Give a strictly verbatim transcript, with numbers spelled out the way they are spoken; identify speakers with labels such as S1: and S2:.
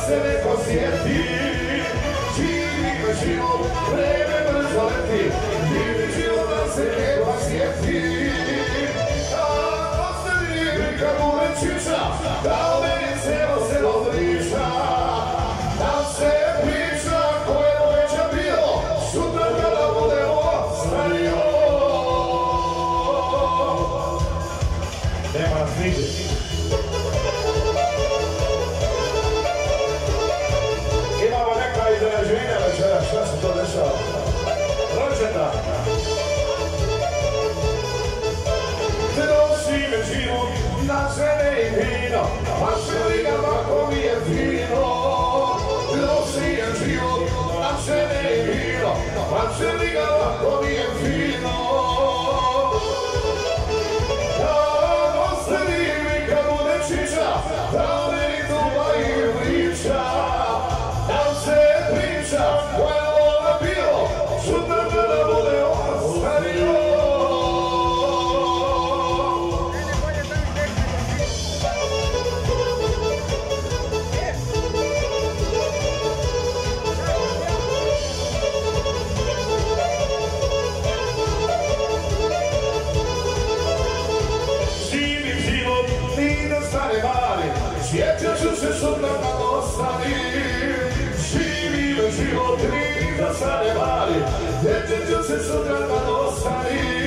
S1: se neko sjeti. Živim život, vreme brzo leti, živim život da se neko sjeti. A ostavi mi kad bude čiča, da o meni celo selo priča. Da se priča ko je doveća bilo, sutra kada bude ostario. Nema nas nigde. Imamo neka iznenađenja večera, šta se to dešava? Rođena. Donosi me život na žene i vino, vaše li ga bako mi je fino. Donosi me život na žene i vino, vaše li ga bako mi je fino. Da meni duba i priča, da se priča koja ona bilo, sutra kada bude ostario. Živim život, ni da stane mali, sjećat ću se sutra kad ostarim. Živim život, ni da stane mali, sjećat ću se sutra kad ostarim.